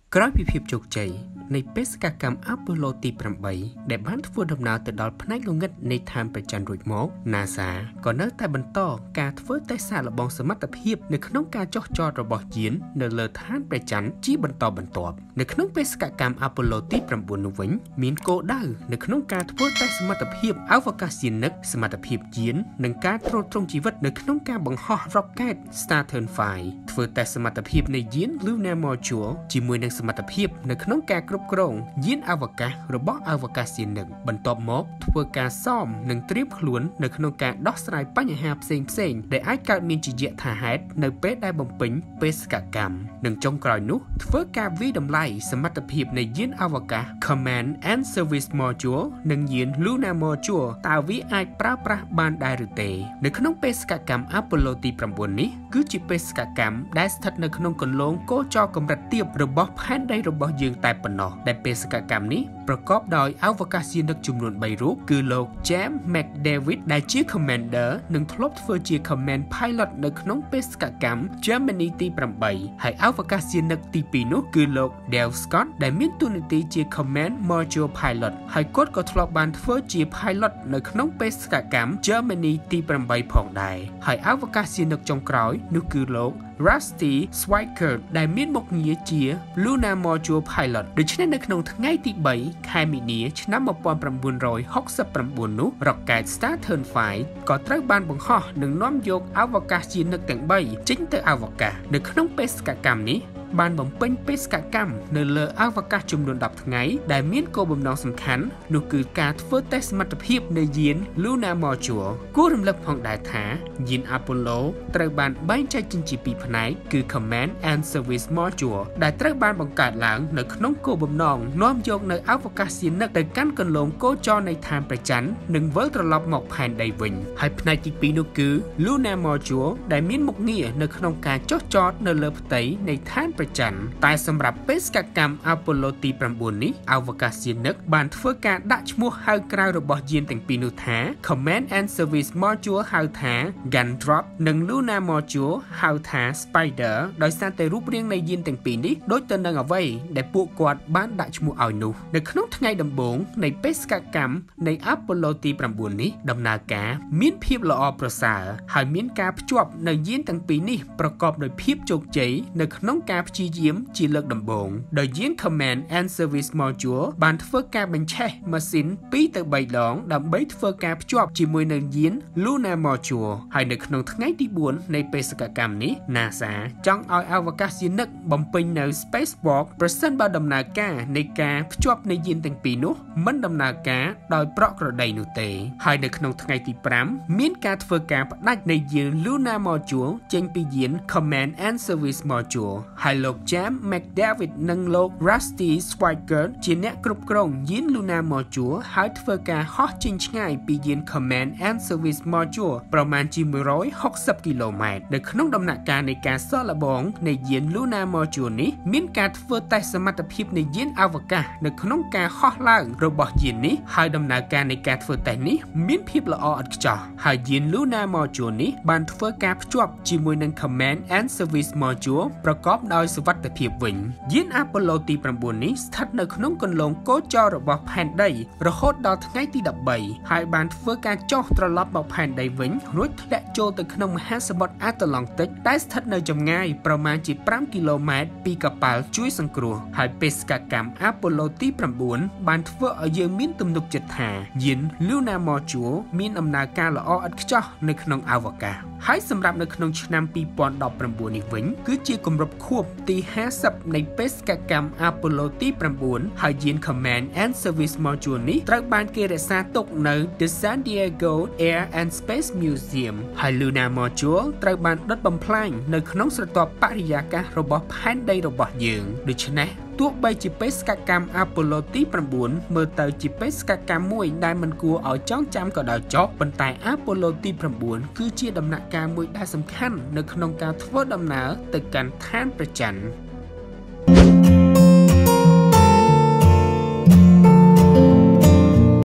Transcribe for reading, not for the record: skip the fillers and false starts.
ក្រោយពីភាពជោគជ័យនៃបេសកកម្មអាប៉ូឡូទី8ដែលបានធ្វើដំណើរទៅដល់ផ្នែកងងឹតនៃឋានព្រះច័ន្ទរួចមក NASA ក៏នៅតែបន្តការធ្វើតេស្តសាកល្បងសមត្ថភាពនៅក្នុងការចុះចតរបស់យាននៅលើឋានព្រះច័ន្ទជាបន្តបន្ទាប់នៅក្នុងបេសកកម្មអាប៉ូឡូទី9នោះវិញមានគោលដៅនៅក្នុងការធ្វើតេស្តសមត្ថភាពអវកាសយានិកសមត្ថភាពយាននិងការទ្រទ្រង់ជីវិតនៅក្នុងការបង្ហោះ Rocket Saturn V ធ្វើតេស្តសមត្ថភាពនៃយាន Lunar Module ជាមួយនឹងសមត្ថភាពនៅក្នុងការគ្រប់គ្រងយានអវកាសរបស់អវកាសយានិកបន្ទាប់មកធ្វើការសមនិងត្រៀមខ្លួននៅក្នុងការដោះស្រាយបញ្ហាផ្សេងៗដែលអាចកើតមានជាយថាហេតុនៅពេលដែលបំពេញបេសកកម្មនិងចុងក្រោយនោះធ្វើការវិតម្លៃសមត្ថភាពនៃយានអវកាស Command and Service Module និងយាន Lunar Module តើវាអាចប្រើប្រាស់បានដែរឬទេនៅក្នុងបេសកកម្ម Apollo ទី9នេះគឺជាបេសកកម្មដែលស្ថិតនៅក្នុងគន្លងគោចរកម្រិតទាបរបស់ផែនដីរបស់យើងតែប៉ុណ្ណោះដែលបេសកកម្មនេះប្រកបដោយអវកាសយានិកចំនួន3រូបគឺលោក James McDavid ដែលជា Commander និងធ្លាប់ធ្វើជា Command Pilot នៅក្នុងបេសកកម្ម Gemini ទី8ហើយអវកាសយានិកទី2នោះគឺលោក Dale Scott ដែលមានតួនាទីជា Command Module Pilot ហើយគាត់ក៏ធ្លាប់បានធ្វើជា Pilot នៅក្នុងបេសកកម្ម Gemini ទី8ផងដែរហើយអវកាសយានិកចុងក្រោយនោះគឺលោក Rusty Schweickart ដែលមានមុខងារជា Lunar Module Pilot ដូច្នេះនៅក្នុងថ្ងៃទី3ខែមីនាឆ្នាំ1969នោះ Rocket Saturn V ក៏ត្រូវបានបង្ហោះនិងនាំយកអវកាសយានិកទាំង3ចេញទៅអវកាសនៅក្នុងបេសកកម្មនេះបានបំពេញបេសកកម្មនៅលើអវកាសចំនួន10ថ្ងៃដែលមានគោលបំណងសំខាន់នោះគឺការធ្វើតេស្តសមត្ថភាពនៃយាន Lunar Module គួររំលឹកផងដែរថាយាន Apollo ត្រូវបានបែងចែកចេញជាពីរផ្នែកគឺ Command and Service Module ដែលត្រូវបានបង្កើតឡើងនៅក្នុងគោលបំណងនាំយកនៅអវកាសយានិកទៅកាន់គន្លងគោចរនៃឋានព្រះច័ន្ទនិងវិលត្រឡប់មកផែនដីវិញហើយផ្នែកទី2នោះគឺ Lunar Module ដែលមានមុខងារនៅក្នុងការចុះចតនៅលើផ្ទៃនៃឋានព្រះច័ន្ទតែសម្រាប់បេសកកម្ម Apollo ទី9នេះអវកាសយានិកបានធ្វើការដាក់ឈ្មោះហៅក្រៅរបស់យានទាំងពីរនោះថា Command and Service Module ហៅថា Gundrop និង Lunar Module ហៅថា Spider ដោយសារតែរូបរាងនៃយានទាំងពីរនេះដូចទៅនឹងអ្វីដែលពួកគាត់បានដាក់ឈ្មោះឲ្យនោះនៅក្នុងថ្ងៃដំបូងនៃបេសកកម្មនៃ Apollo ទី9នេះដំណើរការមានភាពល្អប្រសើរហើយមានការភ្ជាប់នៅយានទាំងពីរនេះប្រកបដោយភាពជោគជ័យនៅក្នុងការព្យាយាមជាលើកដំបូងដោយយាន Command and Service Module បានធ្វើការបញ្ឆេះម៉ាស៊ីន2ទៅ3ដងដើម្បីធ្វើការភ្ជាប់ជាមួយនឹងយាន Lunar Module ហើយនៅក្នុងថ្ងៃទី4នៃបេសកកម្មនេះ NASA ចង់ឲ្យអវកាសយានិកបំពេញនៅ Spacewalk ប្រសិនបើដំណើរការនៃការភ្ជាប់នៃយានទាំងពីរនោះមិនដំណើរការដោយប្រក្រតីនោះទេហើយនៅក្នុងថ្ងៃទី5មានការធ្វើការផ្ដាច់នៃយាន Lunar Module ចេញពីយាន Command and Service Module ហើយលោក James McDavid និងលោក Rusty Schweickart ជាអ្នកគ្រប់គ្រងយាន Lunar Module ហើយធ្វើការហោះចេញឆ្ងាយពីយាន Command and Service Module ប្រមាណជា160គីឡូម៉ែត្រនៅក្នុងដំណាក់កាលនៃការសាកល្បងនៃយាន Lunar Module នេះមានការធ្វើតេស្តសមត្ថភាពនៃយានអវកាសនៅក្នុងការហោះឡើងរបស់យាននេះហើយដំណើរការនៃការធ្វើតេស្តនេះមានភាពល្អឥតខ្ចោះហើយយាន Lunar Module នេះបានធ្វើការភ្ជាប់ជាមួយនឹង Command and Service Module ប្រកបដោយសុវត្ថិភាពវិញយាន Apollo ទី9នេះស្ថិតនៅក្នុងគន្លងគោចររបស់ផែនដីរហូតដល់ថ្ងៃទី13ហើយបានធ្វើការចុះត្រឡប់មកផែនដីវិញរួចធ្លាក់ចូលទៅក្នុងមហាសមុទ្រអាត្លង់តិកដែលស្ថិតនៅចម្ងាយប្រមាណជា5គីឡូម៉ែត្រពីកប៉ាល់ជួយសង្គ្រោះហើយបេសកកម្ម Apollo ទី9បានធ្វើឲ្យយើងមានទំនុកចិត្តថាយាន Lunar Module មានដំណើរការល្អឥតខ្ចោះនៅក្នុងអវកាសហើយសម្រាប់នៅក្នុងឆ្នាំ2019នេះវិញគឺជាគម្រប់ខួបទី50នៃបេសកកម្ម Apollo ទី9ហើយយាន Command and Service Module នេះត្រូវបានគេរក្សាទុកនៅ The San Diego Air and Space Museum ហើយ Lunar Module ត្រូវបានដុតបំផ្លាញនៅក្នុងស្រទាប់បរិយាកាសរបស់ផែនដីរបស់យើងដូច្នេះទោះបីជាបេសកកម្ម Apollo ទី9មើលទៅជាបេសកកម្មមួយដែលមិនគួរឲ្យចងចាំក៏ដោយចុះប៉ុន្តែ Apollo ទី9គឺជាដំណាក់កាលមួយដែលសំខាន់នៅក្នុងការធ្វើដំណើរទៅកាន់ឋានព្រះច័ន្ទ